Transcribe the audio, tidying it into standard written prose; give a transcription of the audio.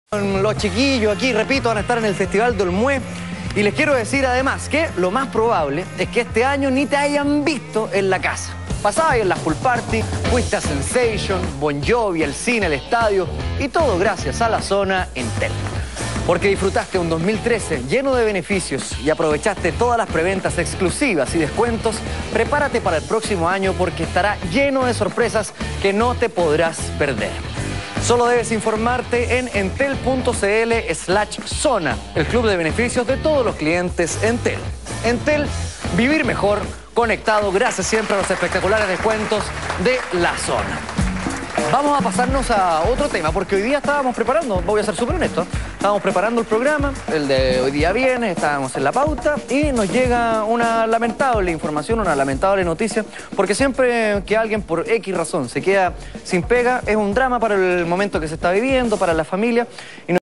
Los chiquillos aquí, repito, van a estar en el Festival de Olmué. Y les quiero decir además que lo más probable es que este año ni te hayan visto en la casa. Pasabas en las pool party, fuiste a Sensation, Bon Jovi, el cine, el estadio y todo gracias a la zona Entel. Porque disfrutaste un 2013 lleno de beneficios y aprovechaste todas las preventas exclusivas y descuentos, prepárate para el próximo año porque estará lleno de sorpresas que no te podrás perder. Solo debes informarte en entel.cl/zona, el club de beneficios de todos los clientes Entel. Entel, vivir mejor, conectado, gracias siempre a los espectaculares descuentos de la zona. Vamos a pasarnos a otro tema, porque hoy día estábamos preparando, voy a ser súper honesto, estábamos preparando el programa, el de hoy día viene, estábamos en la pauta y nos llega una lamentable información, una lamentable noticia, porque siempre que alguien por X razón se queda sin pega, es un drama para el momento que se está viviendo, para la familia.